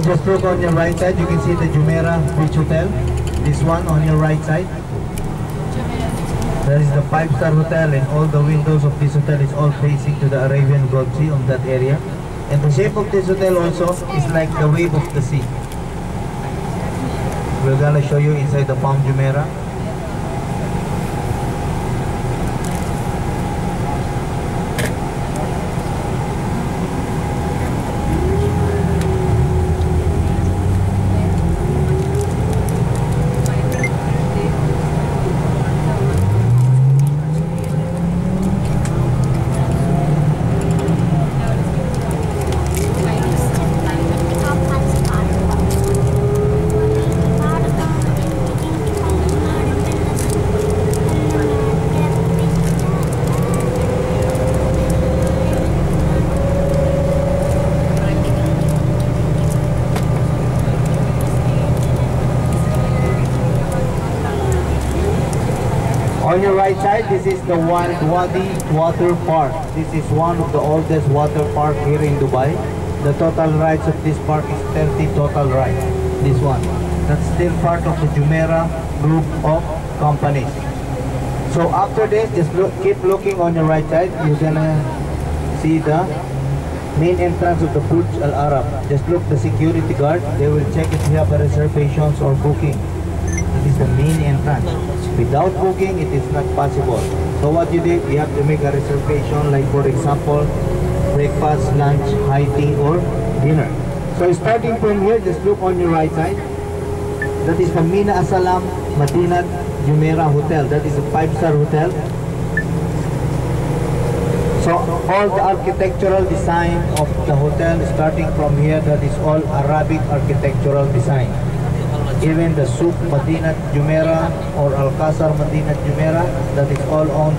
just look on your right side, you can see the Jumeirah Beach Hotel. This one on your right side. That is the 5-star hotel, and all the windows of this hotel is all facing to the Arabian Gulf Sea on that area. And the shape of this hotel also is like the wave of the sea. We're gonna show you inside the Palm Jumeirah. On your right side, this is the Wadi Water Park. This is one of the oldest water park here in Dubai. The total rides of this park is 30 total rides. This one. That's still part of the Jumeirah group of companies. So after this, just keep looking on your right side. You're gonna see the main entrance of the Burj Al Arab. Just look the security guard. They will check if you have a reservations or booking. This is the main entrance. Without booking, it is not possible. So what you did, you have to make a reservation, like for example, breakfast, lunch, high tea, or dinner. So starting from here, just look on your right side. That is the Mina Asalam Madinat Jumeirah Hotel. That is a 5-star hotel. So all the architectural design of the hotel, starting from here, that is all Arabic architectural design. Even the Souk Madinat Jumeirah or Al Qasr Madinat Jumeirah, that is all owned